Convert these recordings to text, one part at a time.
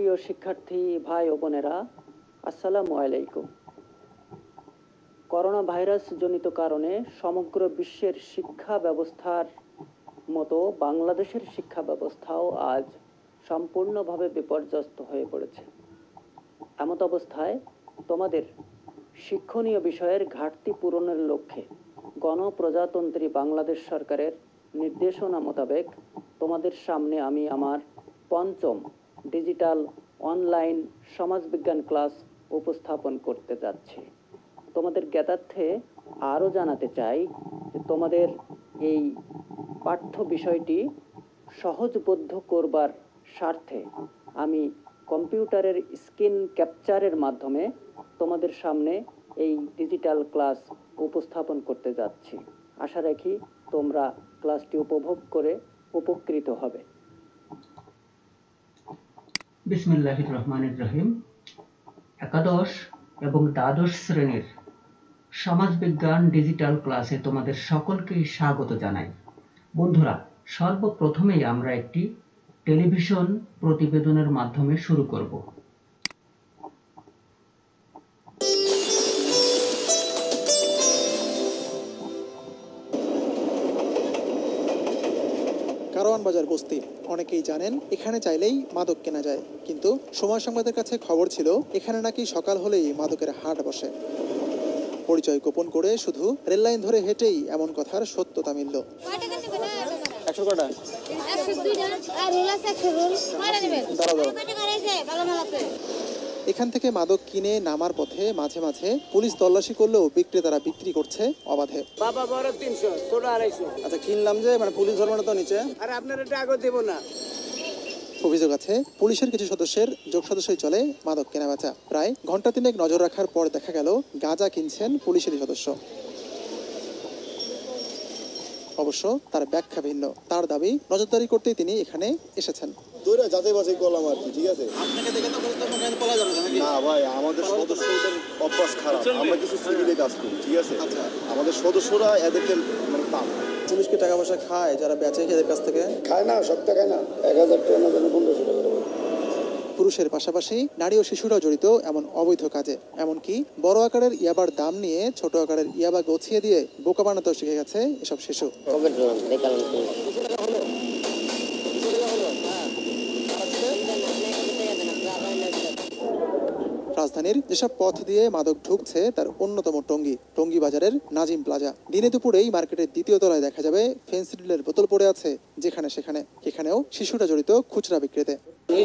প্রিয় শিক্ষার্থী ভাই ও বোনেরা, আসসালামু আলাইকুম। করোনা ভাইরাস জনিত কারণে সমগ্র বিশ্বের শিক্ষা ব্যবস্থার মতো বাংলাদেশের শিক্ষা ব্যবস্থাও আজ সম্পূর্ণভাবে বিপর্যস্ত হয়ে পড়েছে। এমত অবস্থায় তোমাদের শিক্ষণীয় বিষয়ের ঘাটতি পূরণের লক্ষ্যে গণপ্রজাতন্ত্রী বাংলাদেশ সরকারের নির্দেশনা মোতাবেক তোমাদের সামনে আমি আমার পঞ্চম ডিজিটাল অনলাইন সমাজবিজ্ঞান ক্লাস উপস্থাপন করতে যাচ্ছি। তোমাদের জ্ঞাতার্থে আরও জানাতে চাই যে তোমাদের এই পাঠ্য বিষয়টি সহজবোধ্য করবার স্বার্থে আমি কম্পিউটারের স্ক্রিন ক্যাপচারের মাধ্যমে তোমাদের সামনে এই ডিজিটাল ক্লাস উপস্থাপন করতে যাচ্ছি। আশা রাখি তোমরা ক্লাসটি উপভোগ করে উপকৃত হবে। বিসমিল্লাহির রহমানির রহিম। একাদশ এবং দ্বাদশ শ্রেণীর সমাজবিজ্ঞান ডিজিটাল ক্লাসে তোমাদের সকলকে স্বাগত জানাই। বন্ধুরা, সর্বপ্রথমেই আমরা একটি টেলিভিশন প্রতিবেদনের মাধ্যমে শুরু করব। কারওয়ান বাজার বস্তি অনেকেই জানেন এখানে চাইলেই মাদক কেনা যায়, কিন্তু সময় সংবাদের কাছে খবর ছিল এখানে নাকি সকাল হলেই মাদকের হাট বসে। পরিচয় গোপন করে শুধু রেললাইন ধরে হেঁটেই এমন কথার সত্যতা মিলল। এখান থেকে মাদক কিনে নামার পথে মাঝে মাঝে পুলিশ তল্লাশি করলেও বিক্রেতারা বিক্রি করছে অবাধে। বাবা বড় 300, ছোট 250। আচ্ছা, কিনলাম যে পুলিশ ধরবে না তো নিচে? আর আপনার এটা আগে দেব না। অভিযোগ আছে পুলিশের কিছু সদস্যের যোগ সদস্যই চলে মাদক কেনা বেচা। প্রায় ঘন্টা তিনেক নজর রাখার পর দেখা গেল গাঁজা কিনছেন পুলিশেরই সদস্য। অবশ্য তার ব্যাখ্যা ভিন্ন। তার দাবি নজরদারি করতেই তিনি এখানে এসেছেন। না ভাই, আমাদের সদস্যদের অভ্যাস খারাপ, আমরা কিছু সিভিলে কাজ করি, ঠিক আছে? আমাদের সদস্যরা এদেরকে পান। পুলিশকে টাকা পয়সা খায় যারা বেচে এদের কাছ থেকে? খায় না, সব টাকা না, 1000 টাকা না, 1500 টাকা। পুরুষের পাশাপাশি নারী ও শিশুরাও জড়িত এমন অবৈধ কাজে। এমনকি বড় আকারের ইয়াবার দাম নিয়ে ছোট আকারের ইয়াবা গছিয়ে দিয়ে বোকা বানাতেও শিখে গেছে এসব শিশু। রাজধানীর যেসব পথ দিয়ে মাদক ঢুকছে তার অন্যতম টঙ্গী বাজারের নাজিম প্লাজা। দিনে দুপুরেই মার্কেটের দ্বিতীয় তলায় দেখা যাবে ফেন্সিডিলের বোতল পড়ে আছে যেখানে সেখানে। এখানেও শিশুরা জড়িত খুচরা বিক্রিতে।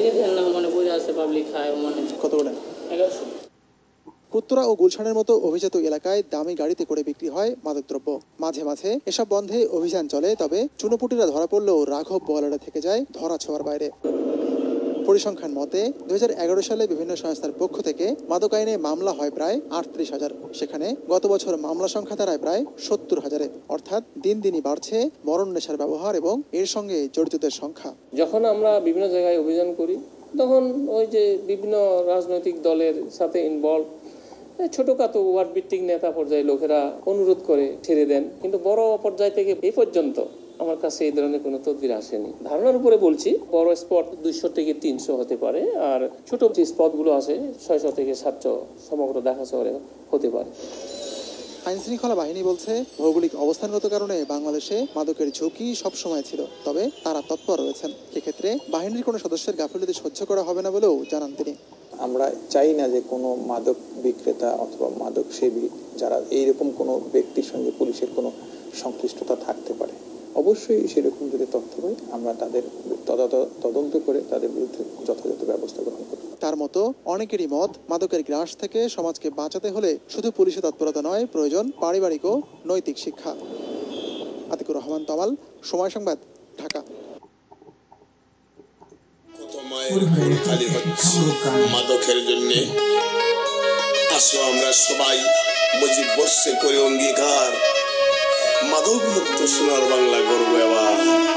কত করে? 1100। উত্তরা ও গুলশানের মতো অভিজাত এলাকায় দামি গাড়িতে করে বিক্রি হয় মাদকদ্রব্য। মাঝে মাঝে এসব বন্ধে অভিযান চলে, তবে চুনোপুটিরা ধরা পড়লেও রাঘব বোয়ালেরা থেকে যায় ধরা ছোঁয়ার বাইরে। পরিসংখ্যান মতে 2011 সালে বিভিন্ন সংস্থার পক্ষ থেকে মাদক আইনে মামলা হয় প্রায় 38,000। সেখানে গত বছর মামলা সংখ্যা দাঁড়ায় প্রায় 70,000-এ। অর্থাৎ দিন দিনই বাড়ছে মরণ নেশার ব্যবহার এবং এর সঙ্গে জড়িতদের সংখ্যা। যখন আমরা বিভিন্ন জায়গায় অভিযান করি তখন ওই যে বিভিন্ন রাজনৈতিক দলের সাথে ইনভলভ ছোটখাটো ওয়ার্ড ভিত্তিক নেতা পর্যায়ে লোকেরা অনুরোধ করে ছেড়ে দেন, কিন্তু বড় পর্যায় থেকে এই পর্যন্ত আমার কাছে এই ধরনের কোনো তদবির আসেনি। ধারণার উপরে বলছি, বড় স্পট 200 থেকে 300 হতে পারে, আর ছোট যে স্পটগুলো আছে 600 থেকে 700 সমগ্র ঢাকা শহরে হতে পারে। আইন শৃঙ্খলা বাহিনী বলছে ভৌগোলিক অবস্থানগত কারণে বাংলাদেশে মাদকের ঝুঁকি সবসময় ছিল, তবে তারা তৎপর রয়েছেন। সেক্ষেত্রে বাহিনীর কোনো সদস্যের গাফিলতি সহ্য করা হবে না বলেও জানান তিনি। আমরা চাই না যে কোনো মাদক বিক্রেতা অথবা মাদক সেবী যারা এইরকম কোনো ব্যক্তির সঙ্গে পুলিশের কোনো সংশ্লিষ্টতা থাকতে পারে। অবশ্যই সেরকম যদি তথ্য পাই আমরা তাদের তদন্ত করে তাদের বিরুদ্ধে যথাযথ ব্যবস্থা গ্রহণ করব। তার মতো অনেকেরই মত, মাদকের গ্রাস থেকে সমাজকে বাঁচাতে হলে শুধু পুলিশের তৎপরতা নয়, প্রয়োজন পারিবারিক ও নৈতিক শিক্ষা। আতিকুর রহমান তমাল, সময় সংবাদ, ঢাকা। মাদকের জন্য আসো আমরা সবাই মুজিব বর্ষে করে অঙ্গীকার, মাদক মুক্ত সোনার বাংলা গর্ব। এবার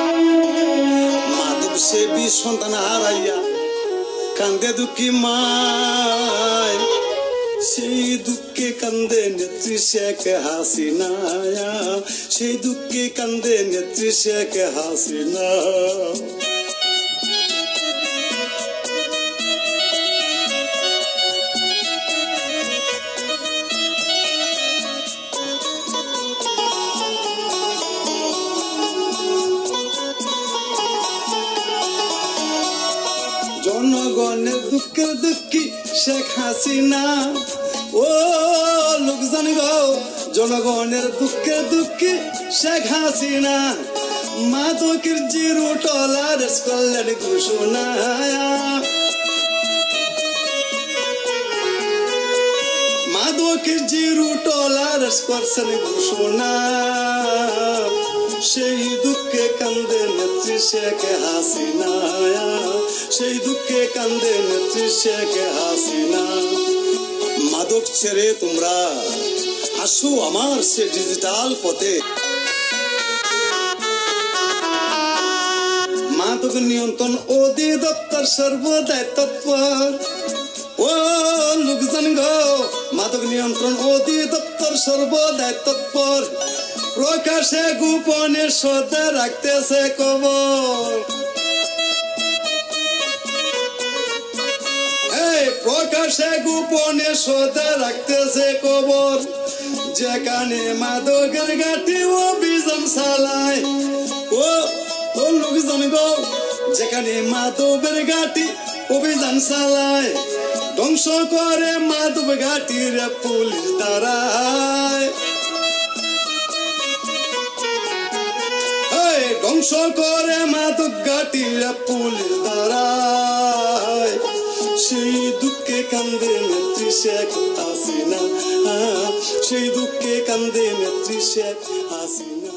মাদক সেবী সন্তান হারাইয়া কান্দে দুঃখী মায়, সেই দুঃখে কান্দে নেত্রী শেখ হাসিনা, সেই দুঃখে কান্দে নেত্রী শেখ হাসিনা। দুঃখের দুঃখী শেখ হাসিনা। ও লোকজন গো, জনগণের দুঃখের দুঃখী শেখ হাসিনা। মাদকের জিরো টলারেন্স করলেন ঘোষণা। মাদকের জিরো টলারেন্স করছেন ঘোষণা। সেই দুঃখে কান্দে নেত্রী শেখ হাসিনা। সেই দুঃখে কান্দে নেত্রী শেখ হাসিনা। মাদক ছেড়ে তোমরা আসো আমার সে ডিজিটাল পথে। মাদক নিয়ন্ত্রণ অধিদপ্তর সর্বদাই তৎপর। ও লোকজন গো, মাদক নিয়ন্ত্রণ অধিদপ্তর সর্বদাই তৎপর। প্রকাশে গোপনে সদা রাখতেছে খবর। প্রকাশে গোপনে সদা রাখতেছে খবর। যেখানে মাদকের ঘাটি অভিযান চালায়। ও লোকজন গো, যেখানে মাদকের ঘাটি অভিযান চালায়। ধ্বংস করে মাদক ঘাটির পুলিশ দাঁড়ায়। ধ্বংস করে মাদক ঘাটির পুলিশ দাঁড়ায়। সেই দুঃখে কান্দে নেত্রী শেখ হাসিনা। সেই দুঃখে কান্দে নেত্রী শেখ হাসিনা।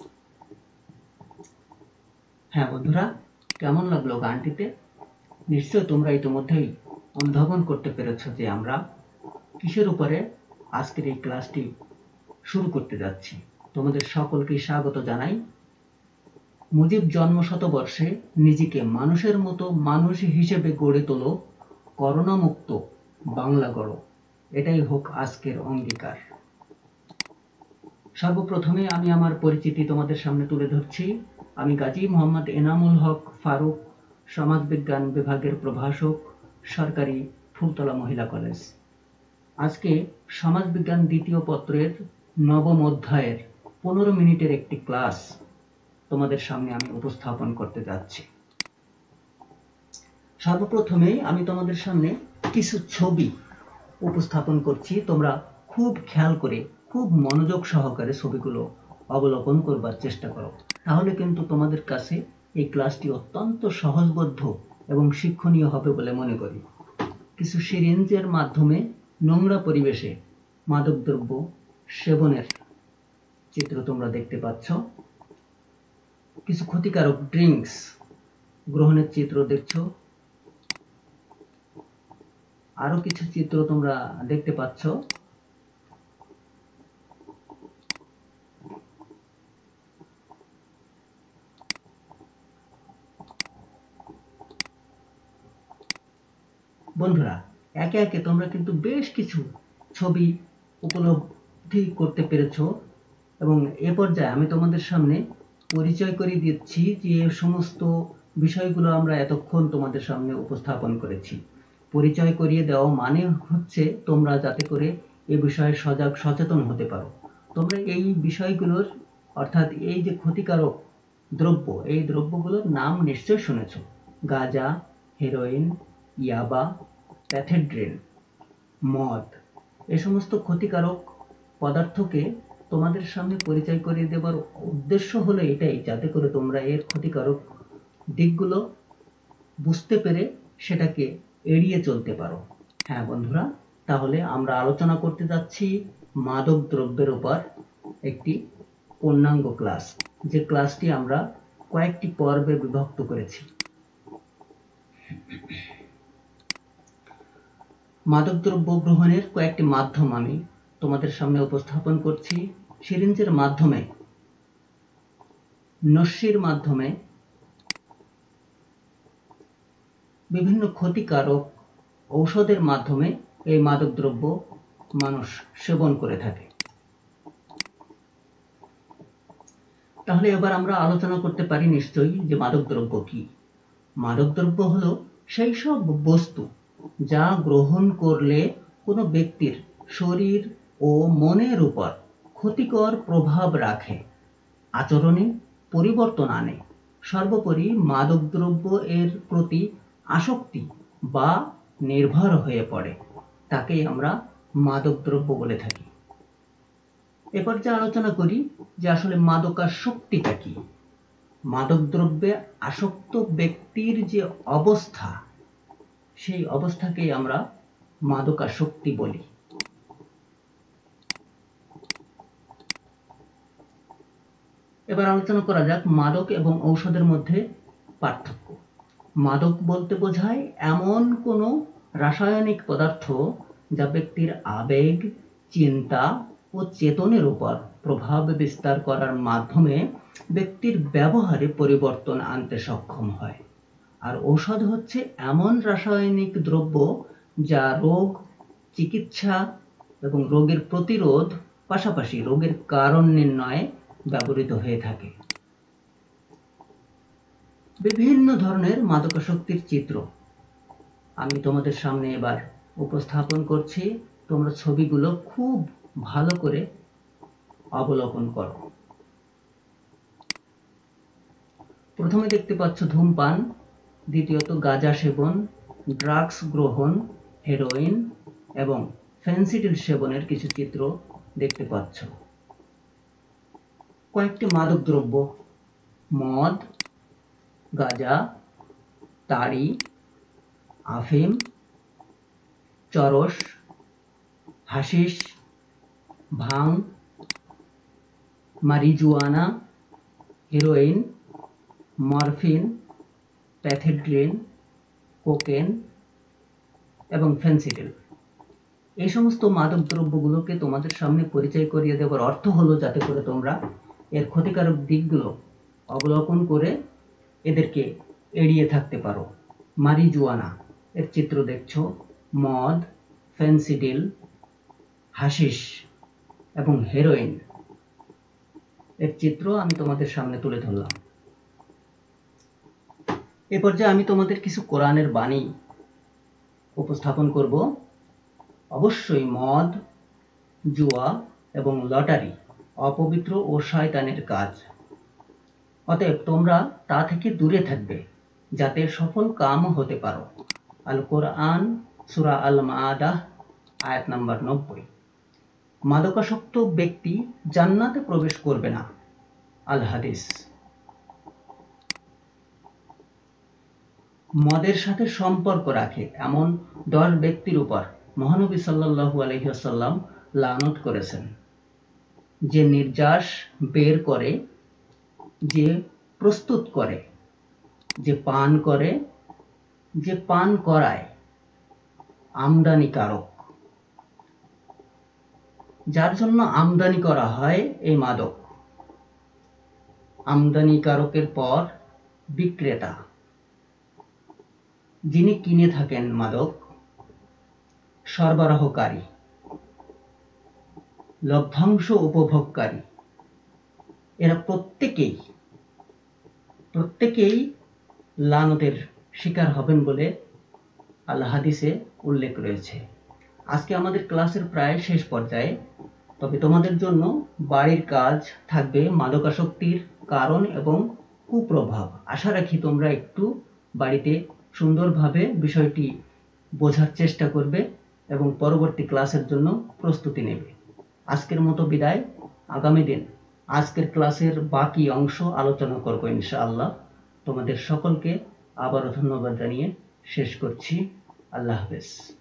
হ্যাঁ বন্ধুরা, কেমন লাগলো গানটিতে? নিশ্চয় তোমরা ইতিমধ্যেই অনুধাবন করতে পেরেছ যে আমরা কিসের উপরে আজকের এই ক্লাসটি শুরু করতে যাচ্ছি। তোমাদের সকলকে স্বাগত জানাই। মুজিব জন্মশতবর্ষে নিজেকে মানুষের মতো মানুষ হিসেবে গড়ে তোলো, করোনা মুক্ত বাংলা গড়ো, এটাই হোক আজকের অঙ্গীকার। সর্বপ্রথমে আমি আমার পরিচিতি তোমাদের সামনে তুলে ধরছি। আমি গাজী মোহাম্মদ এনামুল হক ফারুক, সমাজবিজ্ঞান বিভাগের প্রভাষক, সরকারি ফুলতলা মহিলা কলেজ। আজকে সমাজবিজ্ঞান দ্বিতীয় পত্রের নবম অধ্যায়ের 15 মিনিটের একটি ক্লাস তোমাদের সামনে আমি উপস্থাপন করতে যাচ্ছি। সর্বপ্রথমে আমি তোমাদের সামনে কিছু ছবি উপস্থাপন করছি। তোমরা খুব খেয়াল করে, খুব মনোযোগ সহকারে ছবিগুলো অবলোকন করবার চেষ্টা করো। তাহলে কিন্তু তোমাদের কাছে এই ক্লাসটি অত্যন্ত সহজবোধ্য এবং শিক্ষণীয় হবে বলে মনে করি। কিছু সিরিঞ্জের মাধ্যমে নোংরা পরিবেশে মাদকদ্রব্য সেবনের চিত্র তোমরা দেখতে পাচ্ছ। কিছু ক্ষতিকারক ড্রিঙ্কস গ্রহণের চিত্র দেখছো। আরো কিছু চিত্র তোমরা দেখতে পাচ্ছ। বন্ধুরা, একে একে তোমরা কিন্তু বেশ কিছু ছবি উপলব্ধি করতে পেরেছো এবং এ পর্যায়ে আমি তোমাদের সামনে পরিচয় করিয়ে দিচ্ছি যে সমস্ত বিষয়গুলো আমরা এতক্ষণ তোমাদের সামনে উপস্থাপন করেছি। পরিচয় করিয়ে দেওয়া মানে হচ্ছে তোমরা যাতে করে এ বিষয়ে সজাগ সচেতন হতে পারো। তোমরা এই বিষয়গুলোর অর্থাৎ এই যে ক্ষতিকারক দ্রব্য, এই দ্রব্যগুলোর নাম নিশ্চয় শুনেছ। গাঁজা, হেরোইন, ইয়াবা, প্যাথেড্রিন, মদ, এই সমস্ত ক্ষতিকারক পদার্থকে তোমাদের সামনে পরিচয় করিয়ে দেবার উদ্দেশ্য হলো এটাই, যাতে করে তোমরা এর ক্ষতিকারক দিকগুলো বুঝতে পেরে সেটাকে এড়িয়ে চলতে পারো। হ্যাঁ বন্ধুরা, তাহলে আমরা আলোচনা করতে যাচ্ছি মাদক দ্রব্যের উপর একটি পূর্ণাঙ্গ ক্লাস, যে ক্লাসটি আমরা কয়েকটি পর্বে বিভক্ত করেছি। মাদকদ্রব্য গ্রহণের কয়েকটি মাধ্যম আমি তোমাদের সামনে উপস্থাপন করছি। সিরিঞ্জের মাধ্যমে, নস্যির মাধ্যমে, বিভিন্ন ক্ষতিকারক ঔষধের মাধ্যমে এই মাদকদ্রব্য মানুষ সেবন করে থাকে। তাহলে এবার আমরা আলোচনা করতে পারি নিশ্চয়ই যে মাদকদ্রব্য কি। মাদকদ্রব্য হলো সেই সব বস্তু যা গ্রহণ করলে কোনো ব্যক্তির শরীর ও মনের উপর ক্ষতিকর প্রভাব রাখে, আচরণে পরিবর্তন আনে, সর্বোপরি মাদকদ্রব্য এর প্রতি আসক্তি বা নির্ভর হয়ে পড়ে তাকেই আমরা মাদকদ্রব্য বলে থাকি। এরপর যে আলোচনা করি যে আসলে মাদকাসক্তিটা কি। মাদকদ্রব্যে আসক্ত ব্যক্তির যে অবস্থা, সেই অবস্থাকেই আমরা মাদকাসক্তি বলি। এবার আলোচনা করা যাক মাদক এবং ঔষধের মধ্যে পার্থক্য। মাদক বলতে বোঝায় এমন কোনো রাসায়নিক পদার্থ যা ব্যক্তির আবেগ, চিন্তা ও চেতনের উপর প্রভাব বিস্তার করার মাধ্যমে ব্যক্তির ব্যবহারে পরিবর্তন আনতে সক্ষম হয়। আর ঔষধ হচ্ছে এমন রাসায়নিক দ্রব্য যা রোগ চিকিৎসা এবং রোগের প্রতিরোধ, পাশাপাশি রোগের কারণ নির্ণয়ে ব্যবহৃত হয়ে থাকে। বিভিন্ন ধরনের মাদকাসক্তির চিত্র আমি তোমাদের সামনে এবার উপস্থাপন করছি। তোমরা ছবিগুলো খুব ভালো করে অবলোকন করো। প্রথমে দেখতে পাচ্ছ ধূমপান, দ্বিতীয়ত গাঁজা সেবন, ড্রাগস গ্রহণ, হেরোইন এবং ফেন্সিডিল সেবনের কিছু চিত্র দেখতে পাচ্ছ। কয়েকটি মাদক দ্রব্য: মদ, গাঁজা, তাড়ি, আফিম, চরস, হাশিশ, ভাং, marijuana, heroin, morphine, pethidine, cocaine এবং ফেন্সিডিল। এই সমস্ত মাদক দ্রব্যগুলোকে তোমাদের সামনে পরিচয় করিয়ে দেওয়ার অর্থ হলো যাতে করে তোমরা এর ক্ষতিকারক দিকগুলো অবলোকন করে এদেরকে এড়িয়ে থাকতে পারো। মারিজুয়ানা এর চিত্র দেখছো, মদ, ফেন্সিডিল, হাশিশ এবং হেরোইন এর চিত্র আমি তোমাদের সামনে তুলে ধরলাম। এ পর্যায়ে আমি তোমাদের কিছু কোরআনের বাণী উপস্থাপন করব। অবশ্যই মদ, জুয়া এবং লটারি অপবিত্র ও শয়তানের কাজ। অতএব তোমরা তা থেকে দূরে থাকবে যাতে সফল কাম হতে পারো। আল কোরআন, সূরা আল মাআদা, আয়াত নাম্বার 90। মাদকাসক্ত ব্যক্তি জান্নাতে প্রবেশ করবে না। আল হাদিস। মদের সাথে সম্পর্ক রাখে এমন 10 ব্যক্তির উপর মহানবী সাল্লাল্লাহু আলাইহি ওয়াসাল্লাম লানত করেছেন। যে নির্যাস বের করে, যে প্রস্তুত করে, যে পান করে, যে পান করায়, আমদানিকারক, যার জন্য আমদানি করা হয় এই মাদক, আমদানিকারকের পর বিক্রেতা, যিনি কিনে থাকেন মাদক, সরবরাহকারী, লভ্যাংশ উপভোগকারী, এরা প্রত্যেকেই লানতের শিকার হবেন বলে আল্লাহ হাদিসে উল্লেখ রয়েছে। আজকে আমাদের ক্লাসের প্রায় শেষ পর্যায়ে, তবে তোমাদের জন্য বাড়ির কাজ থাকবে মাদকাসক্তির কারণ এবং কুপ্রভাব। আশা রাখি তোমরা একটু বাড়িতে সুন্দরভাবে বিষয়টি বোঝার চেষ্টা করবে এবং পরবর্তী ক্লাসের জন্য প্রস্তুতি নেবে। আজকের মতো বিদায়। আগামী দিন আজকের ক্লাসের বাকি অংশ আলোচনা করব ইনশাআল্লাহ। তোমাদের সকলকে আবারও ধন্যবাদ জানিয়ে শেষ করছি। আল্লাহ হাফেজ।